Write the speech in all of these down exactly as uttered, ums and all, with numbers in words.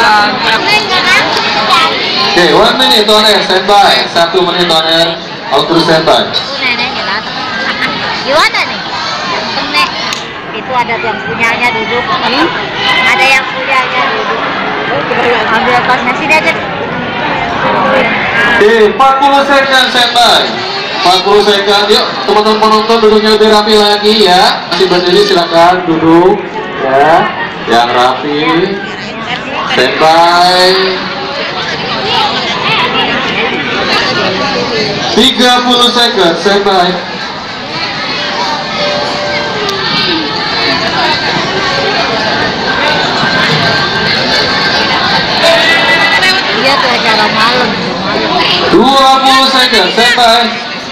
Oke, one minute on air, standby. Satu menit on air, auto standby. Gimana nih? Nek, itu ada yang punyanya duduk, hmm? Ada yang punyanya duduk. Ambil tasnya sini aja. Oke, empat puluh second standby. empat puluh second, yuk teman-teman penonton duduknya lebih rapi lagi ya. Masih berdiri silakan duduk ya, yang rapi. Standby. tiga puluh second standby. Iya tuh acara malam. dua puluh second standby.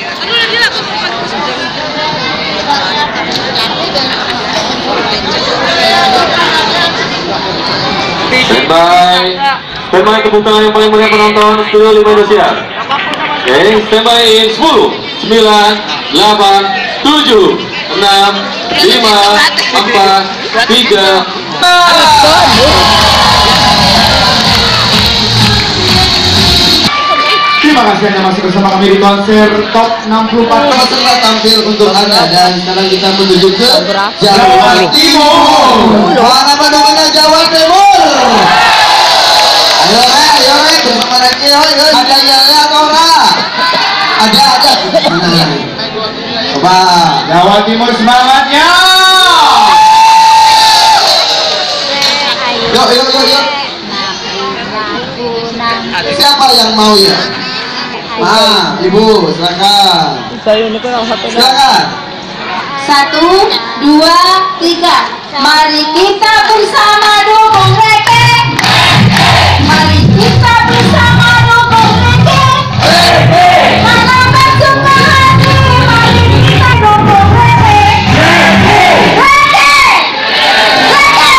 Standby. Standby, tepuk tangan yang paling banyak penonton Studio lima Indonesia. Oke, okay, standby in sepuluh, sembilan, delapan, tujuh, enam, lima, empat, tiga. Terima kasih Anda masih bersama kami di konser Top enam puluh empat. Peserta tampil untuk Anda dan sekarang kita menuju ke Jawa Timur. Mana pendukungnya Jawa Timur? Ayo eh, ayo eh, bersama Reki, ada yel atau enggak? Ada, ada. Coba Jawa Timur semangatnya. Yuk, yuk, yuk, yuk. Siapa yang mau ya? Ah, Ibu, silakan. Silakan. Satu, dua, tiga. Mari kita bersama dukung Reke. Mari kita bersama dukung Reke. Karena bersuka hati, mari kita dukung Reke. Reke! Reke!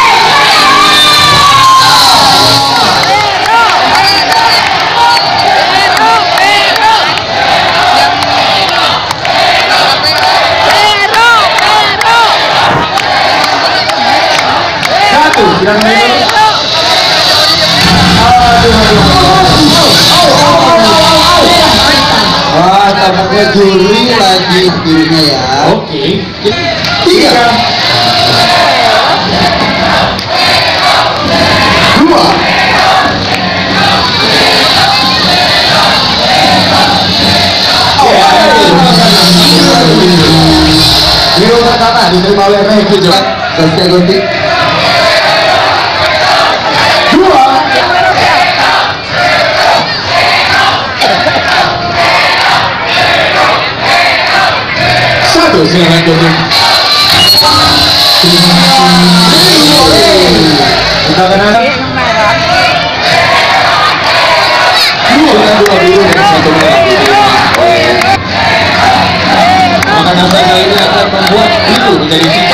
Satu, silakan dulu. Wah, tampaknya juri lagi timnya ya. Oke. Tiga, dua, Biru pertama diterima oleh Reki Jawa. selesai ganti. Dua. Satu, silakan dulu. Kita akan ada dua dua biru dan satu merah. Maka dasar kali ini akan membuat biru menjadi tiga.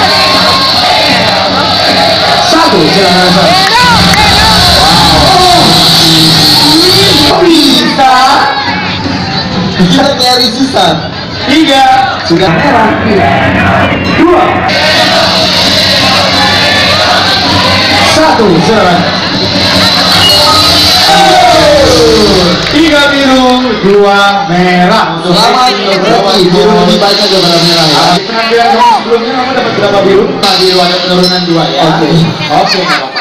Satu, silakan dasar. Bisa. Kita nyari sisa. Tiga. Sudah merah. Dua. Satu, silakan. Tiga biru, dua merah. Selamat Reki, biru lebih banyak daripada merah ya. Penampilan sebelumnya kamu dapat berapa biru? Empat biru, ada penurunan dua ya. Oke. Oke.